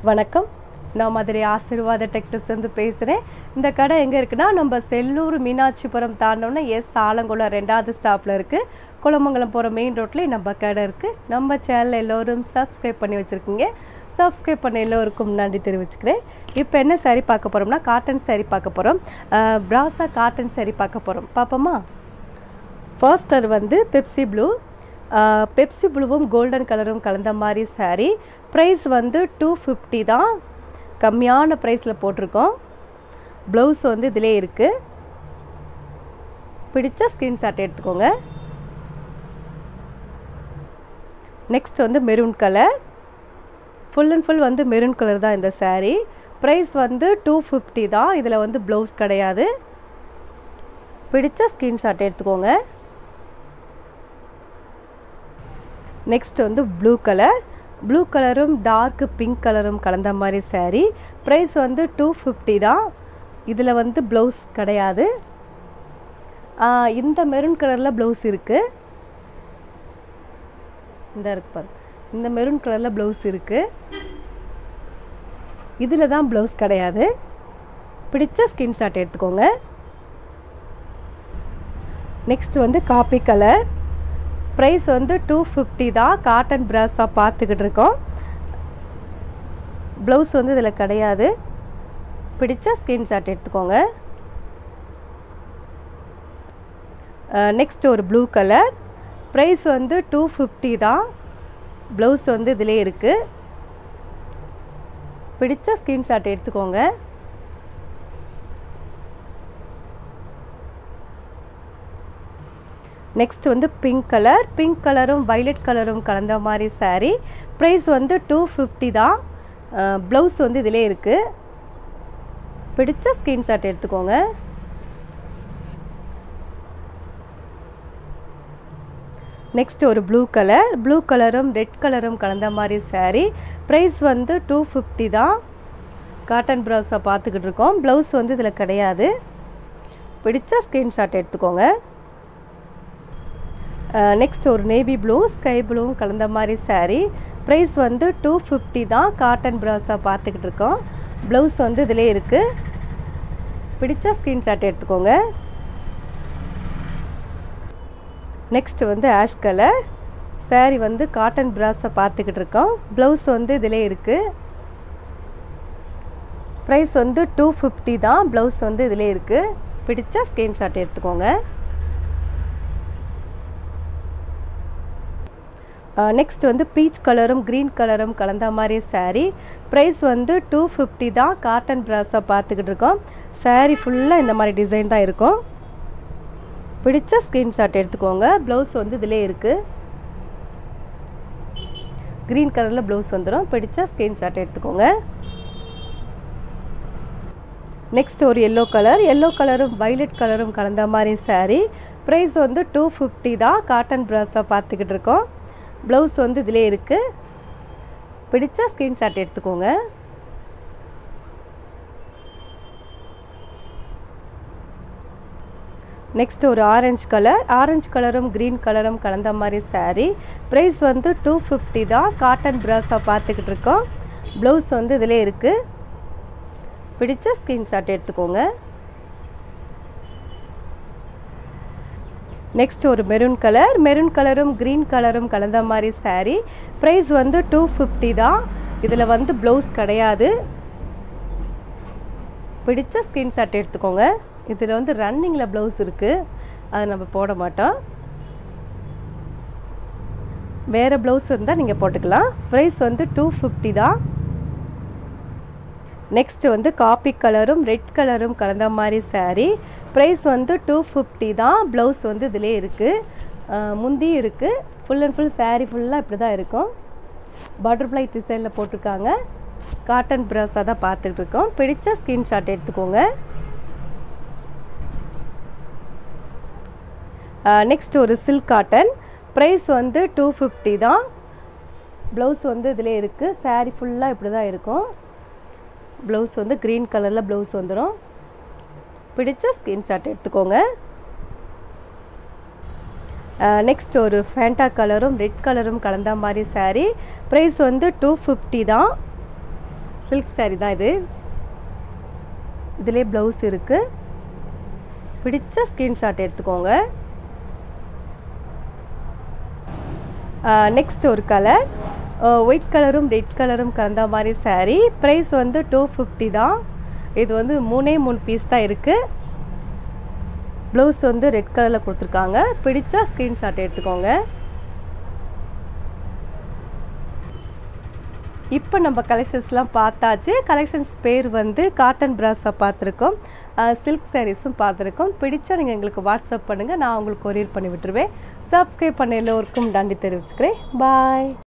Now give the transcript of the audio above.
வணக்கம். நான் மதுரை ஆசீர்வாத டெக்ஸ்டைல்ஸ் இருந்து பேசுகிறேன். இந்த கடை எங்கே இருக்குன்னா, நம்ம செல்லூர் மீனாட்சிபுரம் தாண்டோன்னா ஆலங்குளம் 2வது ஸ்டாப்பில் இருக்குது. குளமங்கலம் போகிற மெயின் ரோட்லேயே நம்ம கடை இருக்குது. நம்ம சேனலில் எல்லோரும் சப்ஸ்கிரைப் பண்ணி வச்சுருக்கீங்க. சப்ஸ்கிரைப் பண்ண எல்லோருக்கும் நன்றி தெரிவிச்சுக்கிறேன். இப்போ என்ன சாரீ பார்க்க போகிறோம்னா, காட்டன் சாரீ பார்க்க போகிறோம். பிராசா காட்டன் சாரீ பார்க்க போகிறோம். பார்ப்போமா? ஃபர்ஸ்டர் வந்து பெப்சி ப்ளூ. பெப்சி ப்ளூவும் கோல்டன் கலரும் கலந்த மாதிரி சாரீ. ப்ரைஸ் வந்து 250 தான். கம்மியான ப்ரைஸில் போட்டிருக்கோம். ப்ளவுஸ் வந்து இதிலே இருக்குது. பிடிச்ச ஸ்க்ரீன்ஷாட் எடுத்துக்கோங்க. நெக்ஸ்ட் வந்து maroon colour. Full and full வந்து மெரூன் கலர் தான் இந்த சாரீ. ப்ரைஸ் வந்து 250 தான். இதில் வந்து ப்ளவுஸ் கிடையாது. பிடிச்ச ஸ்க்ரீன்ஷாட் எடுத்துக்கோங்க. நெக்ஸ்ட் வந்து ப்ளூ கலர். ப்ளூ கலரும் டார்க் பிங்க் கலரும் கலந்த மாதிரி சாரீ. ப்ரைஸ் வந்து 250 தான். இதில் வந்து ப்ளவுஸ் கிடையாது. இந்த மெரூன் கலரில் ப்ளவுஸ் இருக்குது. இந்த இருக்கு பாருங்க. இந்த மெரூன் கலரில் ப்ளவுஸ் இருக்குது. இதில் தான் ப்ளவுஸ் கிடையாது. பிடிச்ச ஸ்க்ரீன்ஷாட் எடுத்துக்கோங்க. நெக்ஸ்ட் வந்து காப்பி கலர். ப்ரைஸ் வந்து 250 தான். காட்டன் பிராஸா பார்த்துக்கிட்டு இருக்கோம். ப்ளவுஸ் வந்து இதில் கிடையாது. பிடிச்ச ஸ்க்ரீன்ஷாட் எடுத்துக்கோங்க. நெக்ஸ்ட் ஒரு ப்ளூ கலர். ப்ரைஸ் வந்து 250 தான். ப்ளவுஸ் வந்து இதிலே இருக்குது. பிடிச்ச ஸ்க்ரீன்ஷாட் எடுத்துக்கோங்க. நெக்ஸ்ட் வந்து பிங்க் கலர். பிங்க் கலரும் வைலட் கலரும் கலந்த மாதிரி சாரீ. ப்ரைஸ் வந்து 250 தான். ப்ளவுஸ் வந்து இதிலே இருக்குது. பிடிச்ச ஸ்க்ரீன்ஷாட் எடுத்துக்கோங்க. நெக்ஸ்ட் ஒரு ப்ளூ கலர். ப்ளூ கலரும் ரெட் கலரும் கலந்த மாதிரி சாரீ. ப்ரைஸ் வந்து 250 தான். காட்டன் ப்ளவுஸை பார்த்துக்கிட்டு இருக்கோம். ப்ளவுஸ் வந்து இதில் கிடையாது. பிடிச்ச ஸ்க்ரீன்ஷாட் எடுத்துக்கோங்க. நெக்ஸ்ட் ஒரு நேவி ப்ளூ ஸ்கை ப்ளூவும் கலந்த மாதிரி சாரீ. ப்ரைஸ் வந்து 250 தான். காட்டன் ப்ராஸா பார்த்துக்கிட்டு இருக்கோம். ப்ளவுஸ் வந்து இதிலே இருக்குது. பிடிச்ச ஸ்க்ரீன்ஷாட் எடுத்துக்கோங்க. நெக்ஸ்ட் வந்து ஆஷ் கலர் சாரீ. வந்து காட்டன் ப்ராஸை பார்த்துக்கிட்டு இருக்கோம். ப்ளவுஸ் வந்து இதிலே இருக்குது. ப்ரைஸ் வந்து 250 தான். ப்ளவுஸ் வந்து இதிலே இருக்குது. பிடிச்ச ஸ்க்ரீன்ஷாட் எடுத்துக்கோங்க. நெக்ஸ்ட் வந்து பீச் கலரும் க்ரீன் கலரும் கலந்த மாதிரி சாரீ. ப்ரைஸ் வந்து 250 தான். காட்டன் ப்ராஸை பார்த்துக்கிட்டு இருக்கோம். சாரீ ஃபுல்லாக இந்த மாதிரி டிசைன் தான் இருக்கும். பிடிச்ச ஸ்க்ரீன்ஷாட் எடுத்துக்கோங்க. ப்ளவுஸ் வந்து இதிலே இருக்குது. க்ரீன் கலரில் ப்ளவுஸ் வந்துடும். பிடிச்ச ஸ்க்ரீன்ஷாட் எடுத்துக்கோங்க. நெக்ஸ்ட் ஒரு எல்லோ கலர். எல்லோ கலரும் வைலட் கலரும் கலந்த மாதிரி சாரீ. ப்ரைஸ் வந்து 250 தான். காட்டன் ப்ராஸை பார்த்துக்கிட்டு இருக்கோம். ப்ளவுஸ் வந்து இதிலே இருக்குது. பிடிச்ச ஸ்க்ரீன்ஷாட் எடுத்துக்கோங்க. நெக்ஸ்ட் ஒரு ஆரஞ்சு கலர். ஆரஞ்சு கலரும் க்ரீன் கலரும் கலந்த மாதிரி சாரீ. ப்ரைஸ் வந்து 250 தான். காட்டன் ப்ராஸா பார்த்துக்கிட்டு இருக்கோம். ப்ளவுஸ் வந்து இதிலே இருக்குது. பிடிச்ச ஸ்க்ரீன்ஷாட் எடுத்துக்கோங்க. நெக்ஸ்ட் ஒரு மெரூன் கலர். மெரூன் கலரும் க்ரீன் கலரும் கலந்த மாதிரி சாரீ. ப்ரைஸ் வந்து 250 தான். இதில் வந்து ப்ளவுஸ் கிடையாது. பிடிச்ச ஸ்க்ரீன்ஷாட் எடுத்துக்கோங்க. இதில் வந்து ரன்னிங்கில் ப்ளவுஸ் இருக்குது. அதை நம்ம போட மாட்டோம். வேறு ப்ளவுஸ் இருந்தால் நீங்கள் போட்டுக்கலாம். ப்ரைஸ் வந்து 250 தான். நெக்ஸ்ட் வந்து காப்பி கலரும் ரெட் கலரும் கலந்த மாதிரி சாரீ. ப்ரைஸ் வந்து 250 தான். ப்ளவுஸ் வந்து இதிலே இருக்குது. முந்தி இருக்குது. ஃபுல் அண்ட் ஃபுல் சாரீ ஃபுல்லாக இப்படி தான் இருக்கும். பட்டர்ஃப்ளை டிசைனில் போட்டிருக்காங்க. காட்டன் ப்ராஸாக தான் பார்த்துட்டு இருக்கோம். பிடிச்ச ஸ்க்ரீன்ஷாட் எடுத்துக்கோங்க. நெக்ஸ்ட் ஒரு சில்க் காட்டன். ப்ரைஸ் வந்து 250 தான். ப்ளவுஸ் வந்து இதிலே இருக்குது. சாரீ ஃபுல்லாக இப்படி தான் இருக்கும். ப்ளவுஸ் வந்து க்ரீன் கலரில் ப்ளவுஸ் வந்துடும். பிடிச்ச ஸ்க்ரீன்ஷாட் எடுத்துக்கோங்க. நெக்ஸ்ட் ஒரு ஃபேண்டா கலரும் ரெட் கலரும் கலந்த மாதிரி சாரீ. ப்ரைஸ் வந்து 250 தான். சில்க் saree தான் இது. இதிலே ப்ளவுஸ் இருக்குது. பிடிச்ச ஸ்க்ரீன்ஷாட் எடுத்துக்கோங்க. நெக்ஸ்ட் ஒரு கலர் ஒயிட் கலரும் ரெட் கலரும் கலந்த மாதிரி saree. ப்ரைஸ் வந்து 250 தான். இது வந்து 3 பீஸ் தான் இருக்குது. ப்ளவுஸ் வந்து ரெட் கலரில் கொடுத்துருக்காங்க. பிடிச்சா ஸ்க்ரீன்ஷாட் எடுத்துக்கோங்க. இப்போ நம்ம கலெக்ஷன்ஸ்லாம் பார்த்தாச்சு. கலெக்ஷன்ஸ் பேர் வந்து காட்டன் பிராஸாக பார்த்துருக்கோம், சில்க் சாரீஸும் பார்த்துருக்கோம். பிடிச்சா நீங்கள் எங்களுக்கு வாட்ஸ்அப் பண்ணுங்கள், நான் உங்களுக்கு கொரியர் பண்ணி விட்டுருவேன். சப்ஸ்கிரைப் பண்ண எல்லோருக்கும் நன்றி தெரிவிச்சுக்கிறேன். பாய்.